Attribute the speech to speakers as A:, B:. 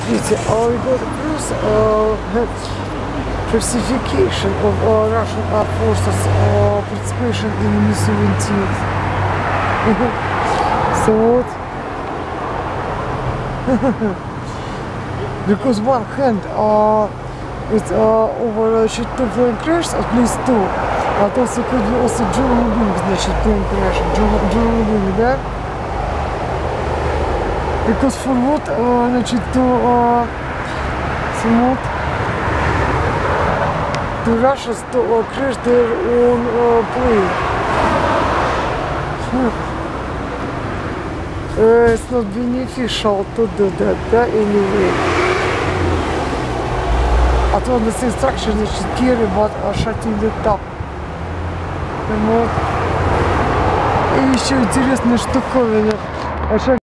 A: Смотрите, we got across classification of Russian Armed Forces participation in Mi-17. So what? Because one hand it's over two plane crashes, at least two. But also could be also German wing, значит, plane crash, German wing, да? Because for what, значит, to Russians to crash their own plane. It's not beneficial to do that, да, anyway. А то на instruction, значит, carry but shutting the top. Вот. И еще интересная штуковина.